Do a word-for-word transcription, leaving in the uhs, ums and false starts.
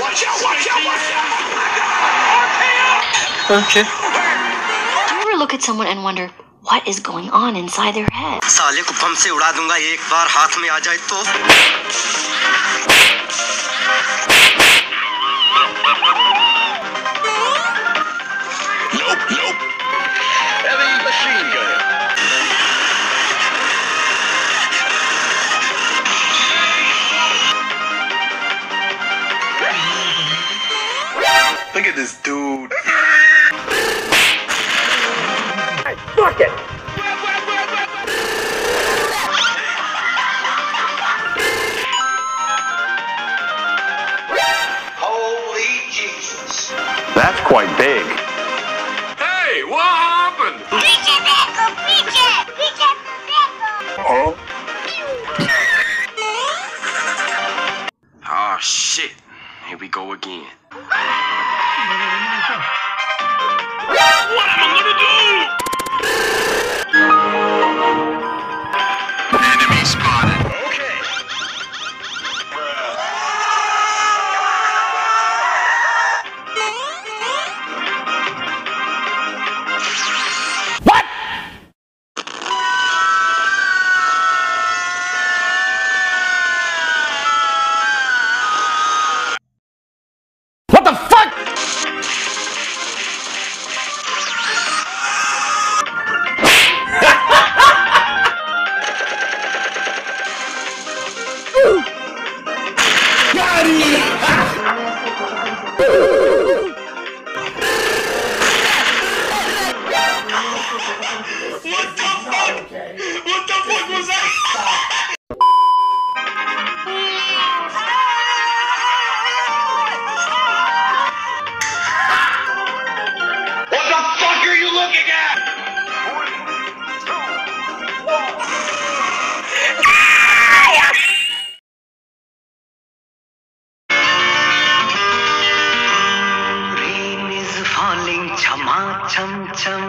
Okay. Do you ever look at someone and wonder what is going on inside their head? साले को बम से उड़ा दूंगा एक बार हाथ में आ जाए तो। Nope, nope. Heavy machine gun. Look at this dude. Hey, fuck it. Holy Jesus. That's quite big. Hey, what happened? Oh. Oh shit. Here we go again. What am I gonna do? Enemy spotted. Okay. What? What the fuck? Got it! What the fuck? What the fuck was that? What the fuck are you looking at? Rain is falling, chama cham cham.